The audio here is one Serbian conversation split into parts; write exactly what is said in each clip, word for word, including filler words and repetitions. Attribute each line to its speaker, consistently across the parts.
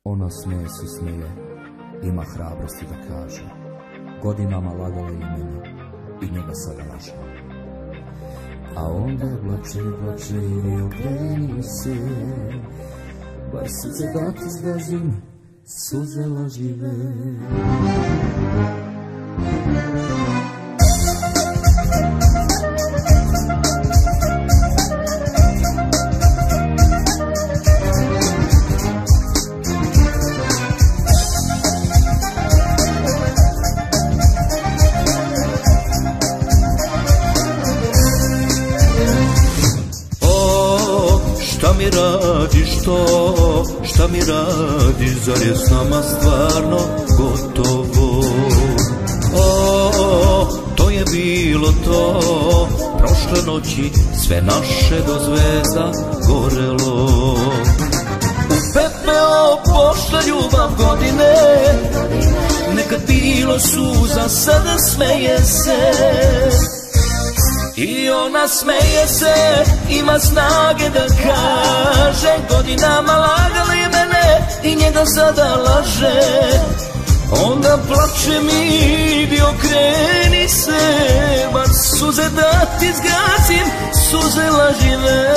Speaker 1: Ona smeje se smeje, ima hrabrosti da kaže. Godinama lagala je mene i njega sada laže. A onda plače, plače i okreni se, bar suze da ti zgazim, suze lažljive.
Speaker 2: Šta mi radiš to, šta mi radiš, zar je s nama stvarno gotovo? O, to je bilo to, prošle noći sve naše do zvezda gorelo. U pepeo pošla ljubav godine, nekad bilo suza, sada smeje se. I ona smeje se, ima snage da kaže, godinama lagala je mene i njega sada laže. Onda plače mi, bi okreni se, bar suze da ti zgazim, suze lažljive.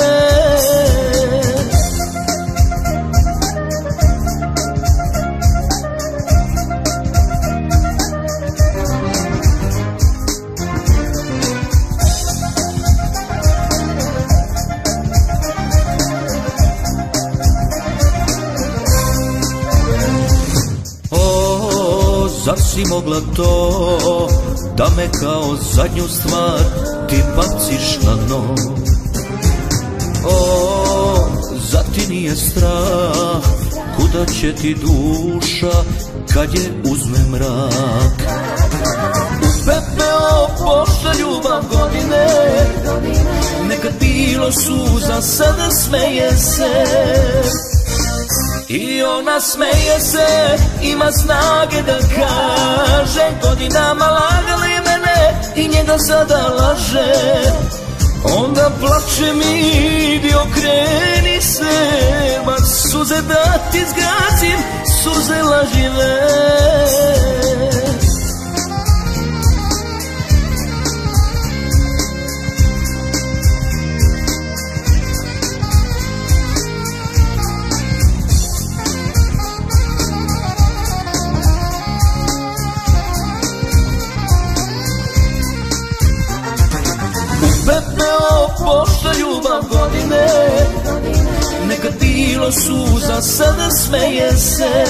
Speaker 2: Zar si mogla to, da me kao zadnju stvar ti baciš na dno? O, zar ti nije strah, kuda će ti duša kad je uzme mrak? U pepeo pošla ljubav godine, nekad bilo suza, sada smeje se. I ona smeje se, ima snage da kaže, godinama lagala je mene i njega sada laže. Onda plače mi, bi okreni se, bar suze da ti zgazim, suze lažljive. Pepeo pošla ljubav godine, nekad bilo suza, sada smeje se.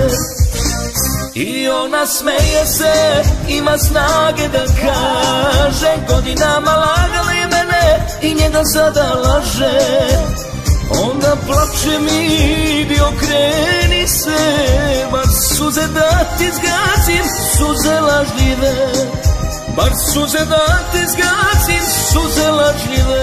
Speaker 2: I ona smeje se, ima snage da kaže, godinama lagala je mene i njega sada laže. Onda plače mi, bi okreni se, bar suze da ti zgazim, suze lažljive. Bar suze da ti zgazim, suze lažljive.